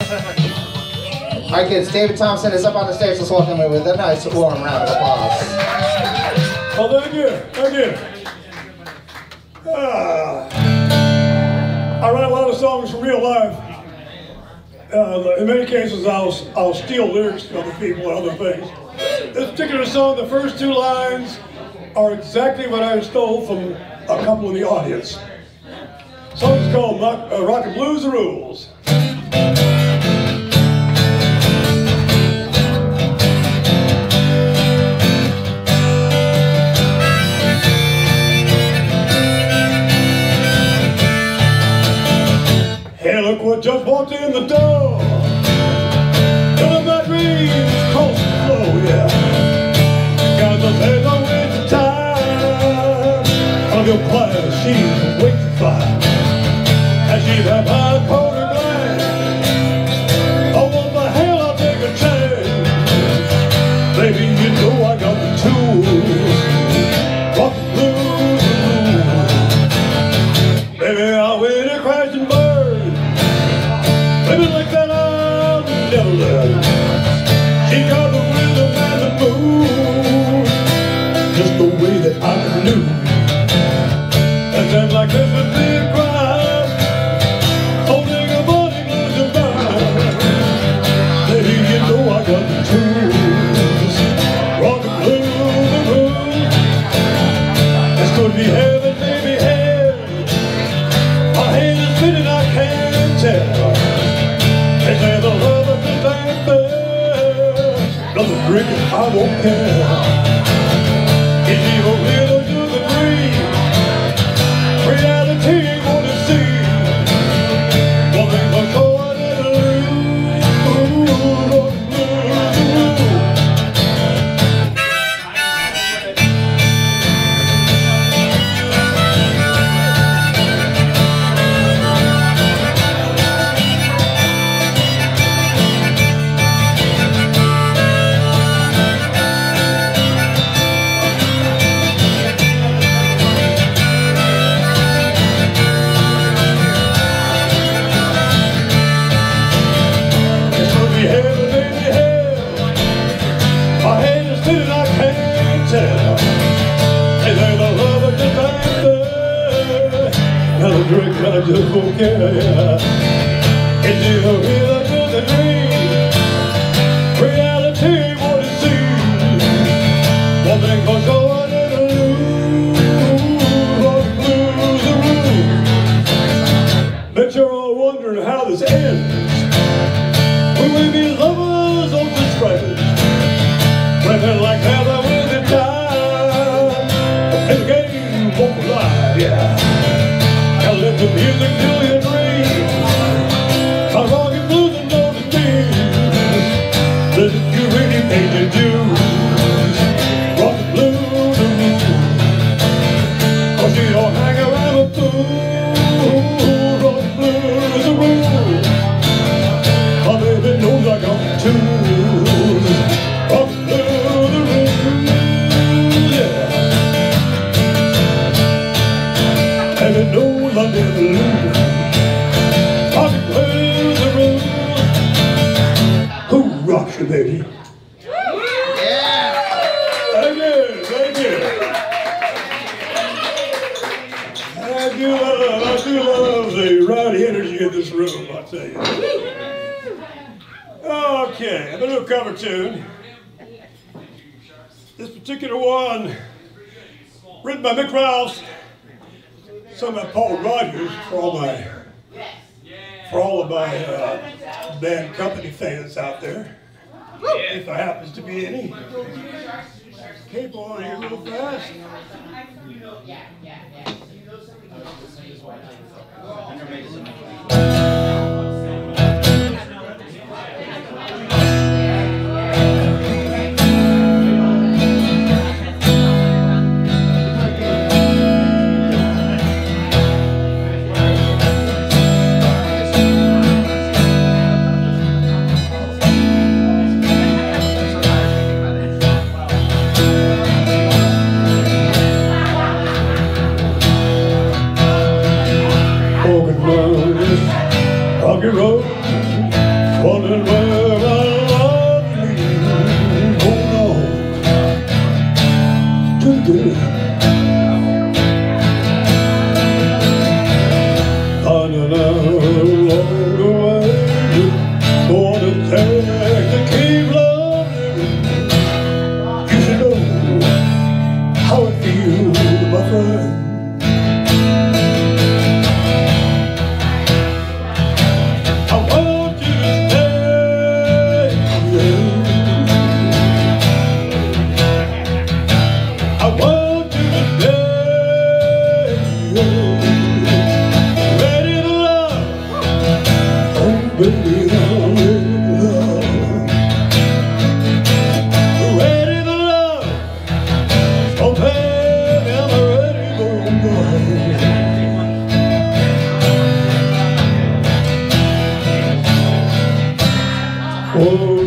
All right, kids, David Thompson is up on the stage. Let's welcome him with a nice warm round of applause. Well, thank you. Thank you. I write a lot of songs from real life. In many cases, I'll steal lyrics from other people and other things. This particular song, the first two lines are exactly what I stole from a couple in the audience. The song's called Rock and Blues the Rules. Hey, look what just walked in the door. None of my dreams cross the floor, yeah. Got the days on winter time. I'll go quiet, she's waiting fire. And she's a high coated glass. Oh, what the hell, I'll take a chance. Baby, you know I got the tools. Rock the blues, baby, I'll win a crashing bird. Baby, like that I'll never learn. She got the rhythm and the mood, just the way that I can do. And then like this would be a crime, holding a body blues and mine. Baby, you know I got the tools. Rock and blues the rules. This could be heaven, maybe hell. My hand is spinning, I can't tell. They say the love of this ain't fair. Nothing drinking, I won't care. Is he a little to the dream? Reality ain't wanna see. One thing for sure, I never lose. Drink, I just won't care, yeah. Is it a real to the dream? Reality ain't what it seems. One thing for sure, I never lose. Rock and blues the rules. Bet you're all wondering how this ends. Will we be lovers or just friends? Living like hell with the time. And the game won't lie, yeah. Let the music do your dreams. My rock and blues and know the things that you really paid your dues. Rock and blues the rules. Cause you don't hang around a fool. Rock and blues the rules. My baby knows I got the tools. Rock and blues the rules, yeah. And it knows I never lose. Rock and blues the rules. Who rocks you, baby? Yeah! Thank you, thank you. I do love the rowdy energy in this room, I'll tell you. Okay, I'm gonna do a cover tune. This particular one, written by Mick Rouse, sung by Paul Rogers, for all of my band company fans out there, if there happens to be any. Cape on here real fast. Broken roses wondering where my love leads. Oh no, too good. Finding out along the way, what it takes to keep loving. You should know how it feels, my friend. I want you to stay. I want you to stay. Ready to love. Oh baby, I'm ready to love. Ready to love. Oh baby, I'm ready to love. Oh,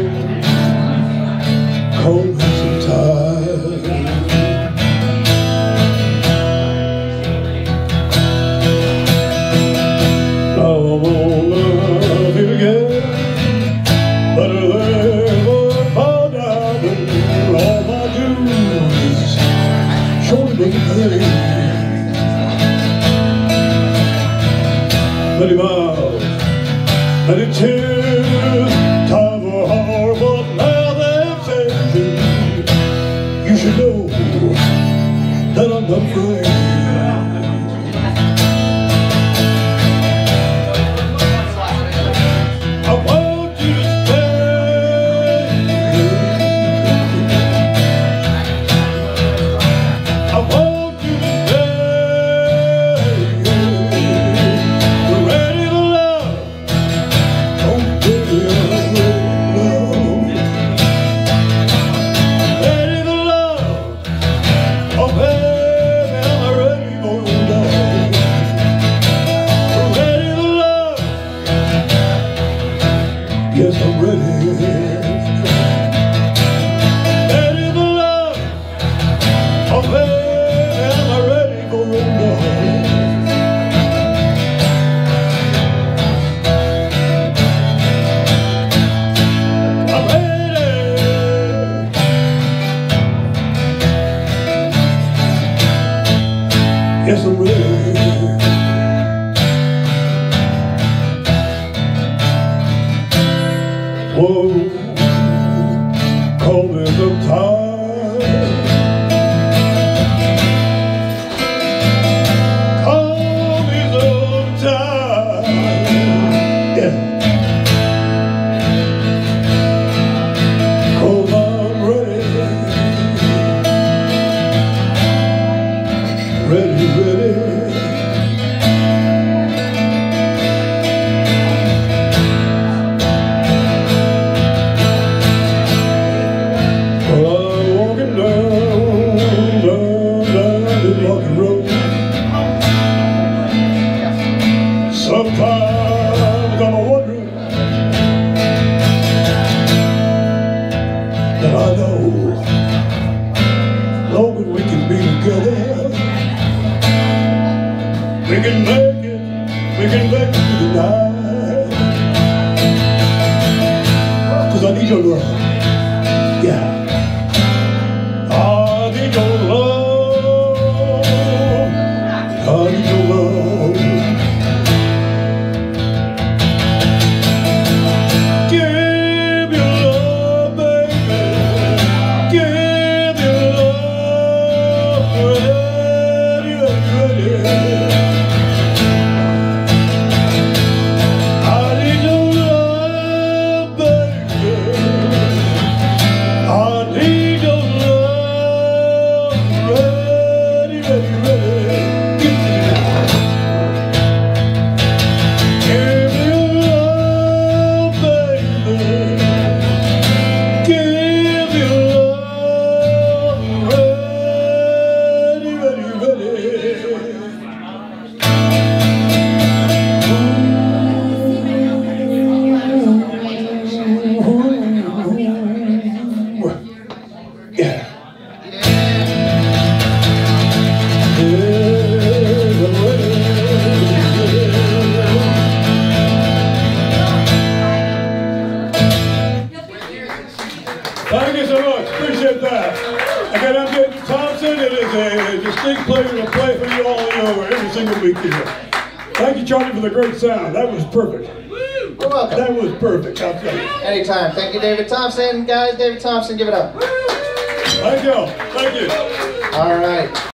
call me sometime. Now I'm gonna love you again, better than ever fall down. All I do is show me pain. Many miles, many tears, time for hard, but now they've saved you. You should know that I'm not afraid. I want you to stay. I want you to stay. We're ready to love. Oh baby, I'm ready to love. Ready to love. Oh baby, I'm ready for love. Ready to love. Yes, I'm ready. Ready to love. Oh baby, I'm ready for love. I'm ready. Yes, I'm ready. Whoa, call me sometime. Call me sometime. Yeah. 'Cause I'm ready. Ready, ready. Well, I'm walking down this rocky road. Sometimes I'm wondering that I know long as we can be together, we can make it through the night. 'Cause I need your love. Yeah. I need your love. I need your love. Give me love, baby. Give me love. Ready, ready, ready. I need your love, baby. I Again, I'm David Thompson. It is a distinct pleasure to play for you all every single week here. Thank you, Charlie, for the great sound. That was perfect. You're welcome. That was perfect, I'll tell you. Anytime. Thank you, David Thompson. Guys, David Thompson, give it up. Thank you. Thank you. All right.